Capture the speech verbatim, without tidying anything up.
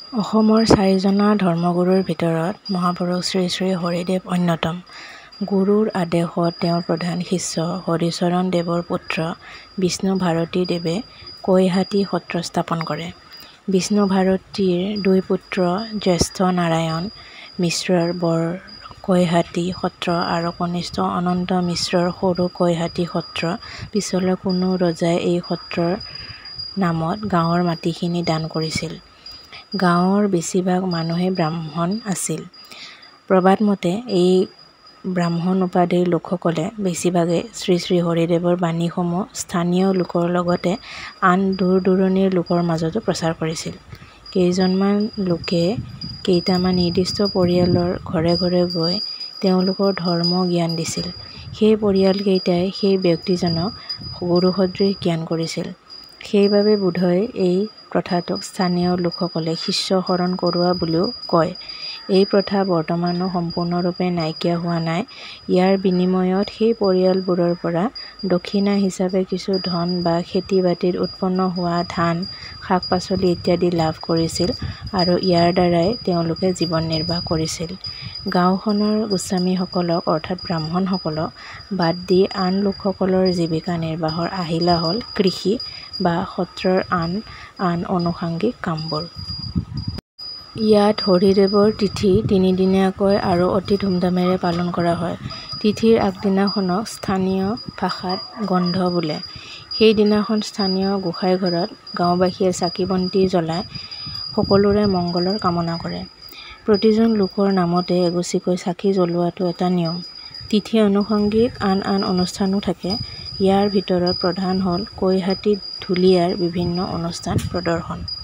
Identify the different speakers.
Speaker 1: অসমৰ চাৰিজনা ধৰ্মগুৰুৰ ভিতৰত মহাপুৰুষ শ্ৰী শ্ৰী হৰিদেৱ অন্যতম। গুৰুৰ আদেশত তেওঁৰ প্ৰধান শিষ্য হৰিচৰণ দেৱৰ পুত্ৰ বিষ্ণু ভাৰতী দেৱে কৈহাটী সত্ৰ স্থাপন কৰে। বিষ্ণু ভাৰতীৰ দুই পুত্ৰ জ্যেষ্ঠ নাৰায়ণ মিশ্ৰৰ বৰ কৈহাটী সত্ৰ আৰু কনিষ্ঠ অনন্ত মিশ্ৰৰ সৰু কৈহাটী সত্ৰ। পিছলৈ কোনো ৰজাই এই সত্ৰৰ নামত গাঁৱৰ মাটিখিনি দান কৰিছিল। গাঁৱৰ বেছিভাগ মানুহেই ব্ৰাহ্মণ আছিল। প্ৰবাদ মতে এই ব্ৰাহ্মণ উপাধিৰ লোকসকলে বেছিভাগে শ্ৰী শ্ৰী হৰিদেৱৰ বাণীসমূহ স্থানীয় লোকৰ লগতে আন দূৰ দূৰণিৰ লোকৰ মাজতো প্ৰচাৰ কৰিছিল। কেইজনমান লোকে কেইটামান নিৰ্দিষ্ট পৰিয়ালৰ ঘৰে ঘৰে গৈ তেওঁলোকৰ ধৰ্ম জ্ঞান দিছিল। সেই পৰিয়ালকেইটাই সেই ব্যক্তিজনক গুৰুসদৃশ জ্ঞান কৰিছিল। সেইবাবে বোধহয় এই প্ৰথাটোক স্থানীয় লোকসকলে শিষ্য শৰণ কৰোৱা বুলিও কয়। এই প্ৰথা বৰ্তমানো সম্পূৰ্ণৰূপে নাইকিয়া হোৱা নাই। ইয়াৰ বিনিময়ত সেই পৰিয়ালবোৰৰ পৰা দক্ষিণা হিচাপে কিছু ধন বা খেতি বাতিত উৎপন্ন হোৱা ধান শাক পাচলি ইত্যাদি লাভ কৰিছিল আৰু ইয়াৰ দ্বাৰাই তেওঁলোকে জীৱন নিৰ্বাহ কৰিছিল। গাঁওখনৰ গোস্বামীসকলক অৰ্থাৎ ব্ৰাহ্মণসকলক বাদ দি আন লোকসকলৰ জীৱিকা নিৰ্বাহৰ আহিলা হ'ল কৃষি বা সত্ৰৰ আন আন আনুষাংগিক কামবোৰ। ইয়াত হৰিদেৱৰ তিথি তিনিদিনীয়াকৈ আৰু অতি ধুমধামেৰে পালন কৰা হয়। তিথিৰ আগদিনাখনক স্থানীয় ভাষাত গন্ধ বোলে। সেই দিনাখন স্থানীয় গোসাঁইঘৰত গাঁওবাসীয়ে চাকি বন্তি জ্বলাই সকলোৰে মংগলৰ কামনা কৰে। প্ৰতিজন লোকৰ নামতে এগছিকৈ চাকি জ্বলোৱাটো এটা নিয়ম। তিথি আনুষাংগিক আন আন অনুষ্ঠানো থাকে। ইয়াৰ ভিতৰত প্ৰধান হ'ল কৈহাটীত ঢুলীয়াৰ বিভিন্ন অনুষ্ঠান প্ৰদৰ্শন।